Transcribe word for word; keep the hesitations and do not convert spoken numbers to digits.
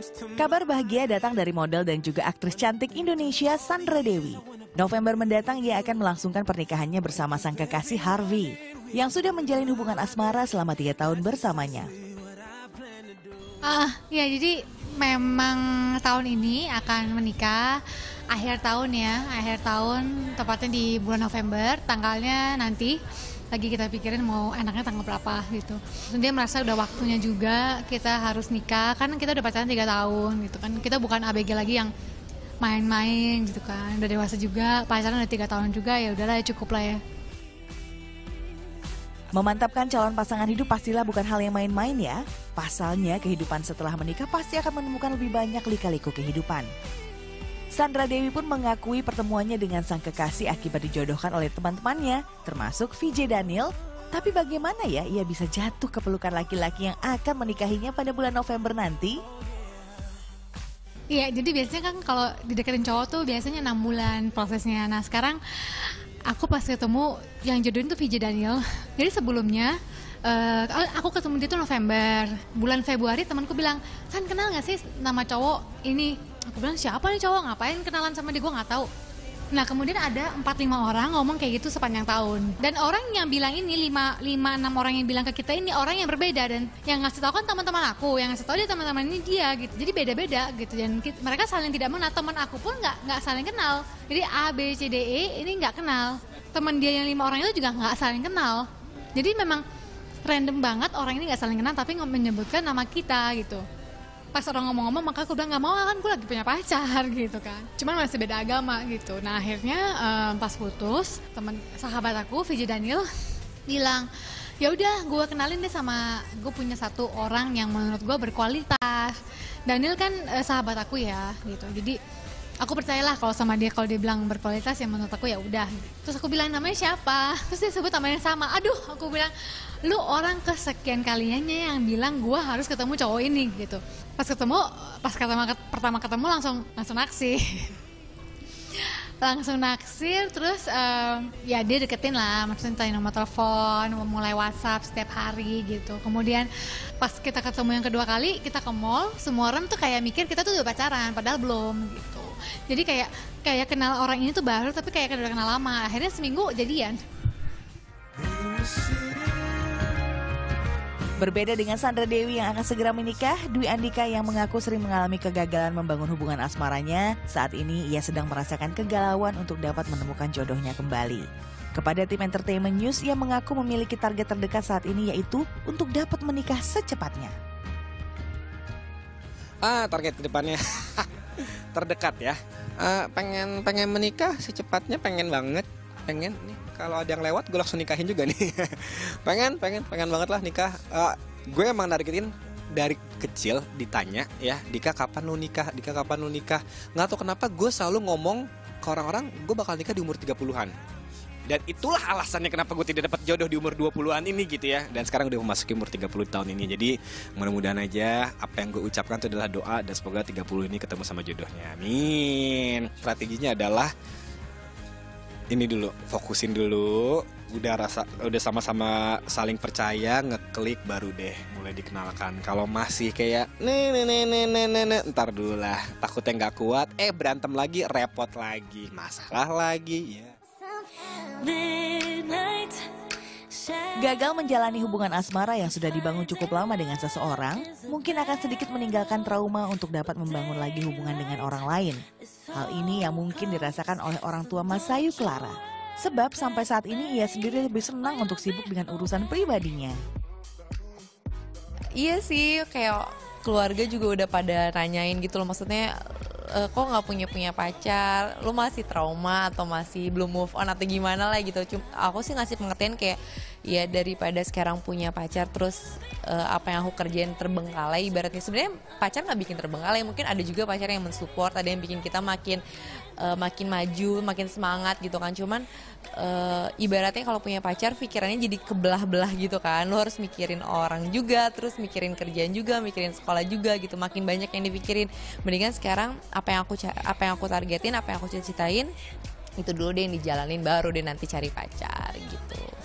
Kabar bahagia datang dari model dan juga aktris cantik Indonesia Sandra Dewi. November mendatang ia akan melangsungkan pernikahannya bersama sang kekasih Harvey yang sudah menjalin hubungan asmara selama tiga tahun bersamanya. Ah, ya jadi memang tahun ini akan menikah akhir tahun ya, akhir tahun tepatnya di bulan November, tanggalnya nanti lagi kita pikirin mau enaknya tanggal berapa gitu. Terus dia merasa udah waktunya juga kita harus nikah, kan kita udah pacaran tiga tahun gitu kan, kita bukan A B G lagi yang main-main gitu kan, udah dewasa juga, pacaran udah tiga tahun juga, ya udahlah ya cukup lah ya. Memantapkan calon pasangan hidup pastilah bukan hal yang main-main ya. Pasalnya kehidupan setelah menikah pasti akan menemukan lebih banyak lika-liku kehidupan. Sandra Dewi pun mengakui pertemuannya dengan sang kekasih akibat dijodohkan oleh teman-temannya, termasuk V J Daniel. Tapi bagaimana ya ia bisa jatuh ke pelukan laki-laki yang akan menikahinya pada bulan November nanti? Iya, jadi biasanya kan kalau dideketin cowok tuh biasanya enam bulan prosesnya. Nah sekarang aku pas ketemu yang jodohin tuh V J Daniel. Jadi sebelumnya uh, aku ketemu dia tuh November. Bulan Februari temanku bilang, "San, kenal gak sih nama cowok ini?" Aku bilang, "Siapa nih cowok? Ngapain kenalan sama dia? Gue gak tahu." Nah kemudian ada empat lima orang ngomong kayak gitu sepanjang tahun. Dan orang yang bilang ini, lima enam orang yang bilang ke kita ini orang yang berbeda. Dan yang ngasih tahu kan teman-teman aku, yang ngasih tahu dia teman-teman ini dia gitu. Jadi beda-beda gitu. Dan kita, mereka saling tidak mengenal, teman aku pun nggak nggak saling kenal. Jadi A, B, C, D, E ini nggak kenal. Teman dia yang lima orang itu juga nggak saling kenal. Jadi memang random banget orang ini nggak saling kenal tapi menyebutkan nama kita gitu. Pas orang ngomong-ngomong maka aku bilang nggak mau, kan gue lagi punya pacar gitu kan, cuman masih beda agama gitu. Nah akhirnya um, pas putus teman sahabat aku V J Daniel bilang, ya udah gue kenalin deh sama, gue punya satu orang yang menurut gue berkualitas. Daniel kan uh, sahabat aku ya gitu, jadi aku percayalah kalau sama dia, kalau dia bilang berkualitas ya menurut aku ya udah. Terus aku bilang namanya siapa, terus dia sebut namanya sama. Aduh, aku bilang lu orang kesekian kalinya yang bilang gua harus ketemu cowok ini gitu. Pas ketemu, pas pertama pertama ketemu langsung langsung naksir. langsung naksir terus um, ya dia deketin lah, maksudnya tanya nomor telepon, mulai WhatsApp setiap hari gitu. Kemudian pas kita ketemu yang kedua kali, kita ke mall, semua orang tuh kayak mikir kita tuh udah pacaran, padahal belum gitu. Jadi kayak kayak kenal orang ini tuh baru tapi kayak udah kenal lama. Akhirnya seminggu jadian. Berbeda dengan Sandra Dewi yang akan segera menikah, Dwi Andika yang mengaku sering mengalami kegagalan membangun hubungan asmaranya, saat ini ia sedang merasakan kegalauan untuk dapat menemukan jodohnya kembali. Kepada tim Entertainment News, ia mengaku memiliki target terdekat saat ini yaitu untuk dapat menikah secepatnya. Ah, target kedepannya terdekat ya. Uh, pengen pengen menikah secepatnya, pengen banget, pengen nih. Kalau ada yang lewat gue langsung nikahin juga nih. pengen pengen pengen banget lah nikah. Uh, gue emang nargetin dari kecil ditanya ya, Dika kapan lu nikah, Dika kapan lu nikah. Nggak tahu kenapa gue selalu ngomong ke orang-orang gue bakal nikah di umur tiga puluhan. Dan itulah alasannya kenapa gue tidak dapat jodoh di umur dua puluhan ini gitu ya. Dan sekarang udah memasuki umur tiga puluh tahun ini. Jadi mudah-mudahan aja apa yang gue ucapkan itu adalah doa, dan semoga tiga puluh ini ketemu sama jodohnya. Amin. Strateginya adalah ini dulu, fokusin dulu, udah rasa udah sama-sama saling percaya, ngeklik baru deh mulai dikenalkan. Kalau masih kayak nih nih nih nih nih nih, nih ntar dulu lah, takutnya nggak kuat, eh berantem lagi, repot lagi, masalah lagi ya. Gagal menjalani hubungan asmara yang sudah dibangun cukup lama dengan seseorang, mungkin akan sedikit meninggalkan trauma untuk dapat membangun lagi hubungan dengan orang lain. Hal ini yang mungkin dirasakan oleh orang tua Mas Sayu Clara. Sebab sampai saat ini ia sendiri lebih senang untuk sibuk dengan urusan pribadinya. Iya sih, kayak keluarga juga udah pada nanyain gitu loh, maksudnya e, kok nggak punya punya pacar, lu masih trauma atau masih belum move on atau gimana lah gitu. Cuma aku sih ngasih pengertian kayak ya daripada sekarang punya pacar terus e, apa yang aku kerjain terbengkalai, ibaratnya sebenarnya pacar nggak bikin terbengkalai, mungkin ada juga pacar yang mensupport, ada yang bikin kita makin e, makin maju, makin semangat gitu kan. Cuman e, ibaratnya kalau punya pacar pikirannya jadi kebelah-belah gitu kan, lu harus mikirin orang juga, terus mikirin kerjaan juga, mikirin sekolah juga gitu, makin banyak yang dipikirin. Mendingan sekarang apa yang aku apa yang aku targetin, apa yang aku cita-citain itu dulu deh yang dijalanin, baru deh nanti cari pacar gitu.